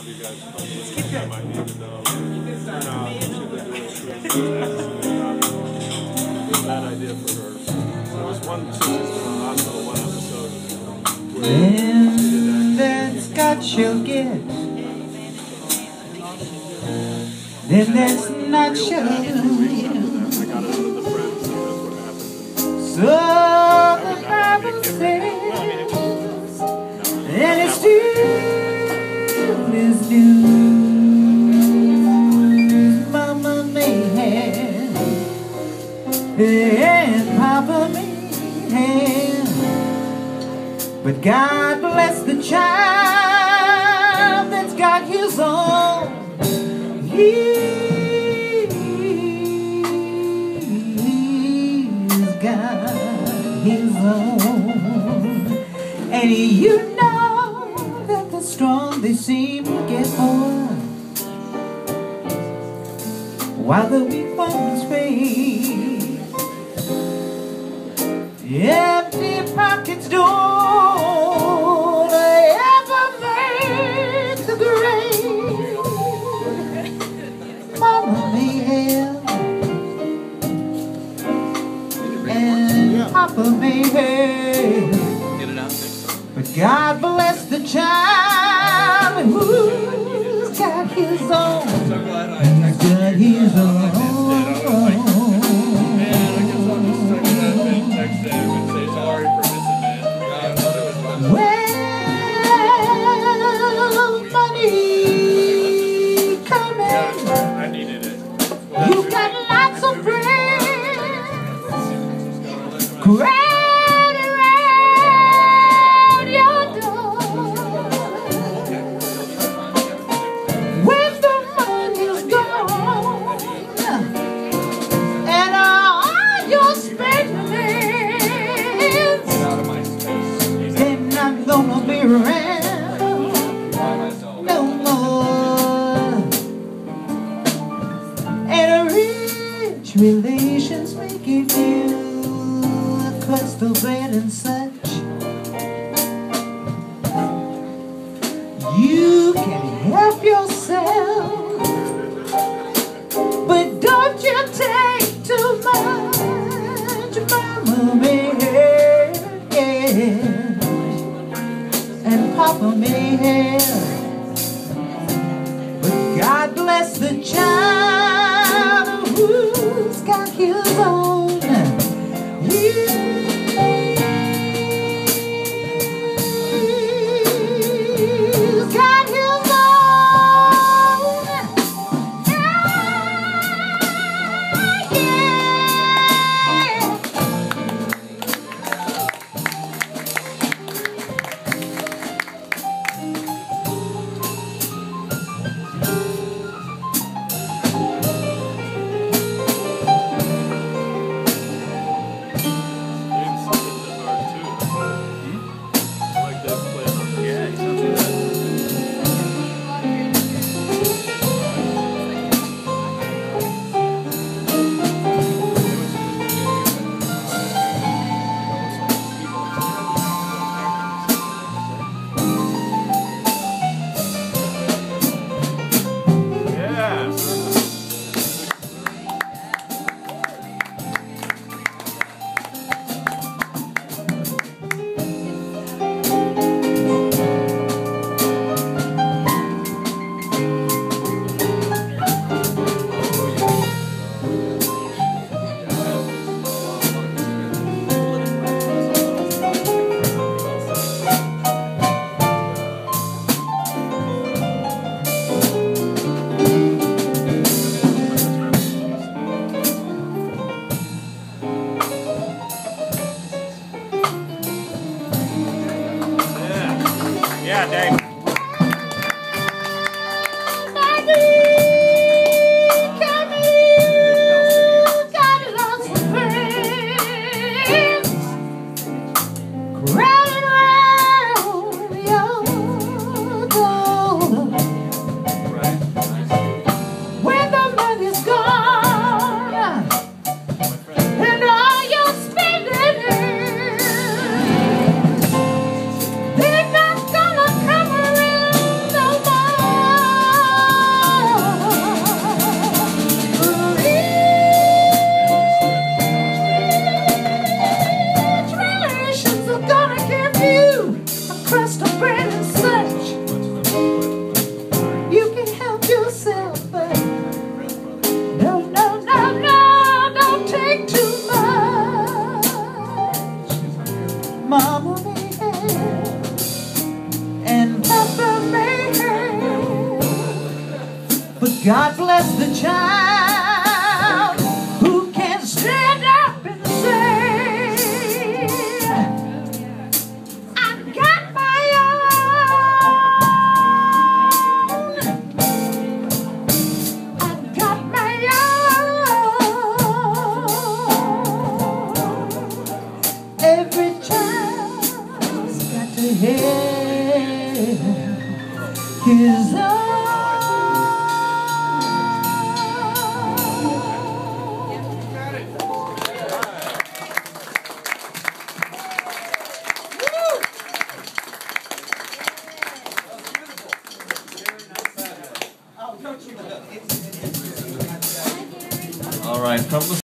have you guys come in. I might need to know. Turn out what they're doing is a bad idea for her. There was one hospital, one episode then that's got she'll get. Then that's not she'll lose. I got it out of the friends, so that's what happened. So the Bible says, and it still is news. Mama may have, and Papa may have, but God bless the child that's got his own. He's got his own. And you know that the strong they seem to get more, while the weak ones fade. Empty pockets don't ever make the grave. Mama may have, and Papa may have, but God bless the child who's got his own. He's got his own. Well, money coming. You got lots of friends. Crowd around your door. When the money's gone and all your spendings, they're not gonna be around no more. And rich relations may give you a crust of bread and such. You can help yourself, but don't you take too much. Mama may have, and Papa may have, but God bless the child who's got his own. He's got his own. Yeah. God bless the child who can stand up and say, I've got my own. I've got my own. Every child's got to have his own. All right, from the